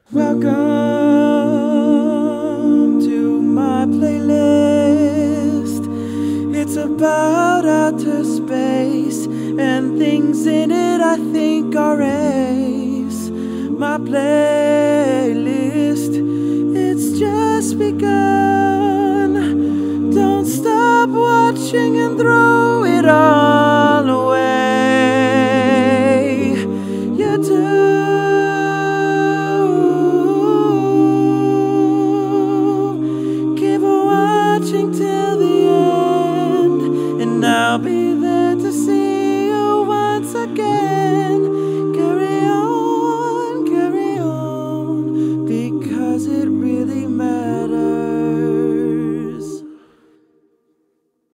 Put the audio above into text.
Welcome to my playlist. It's about outer space and things in it I think are ace. My playlist, it's just begun.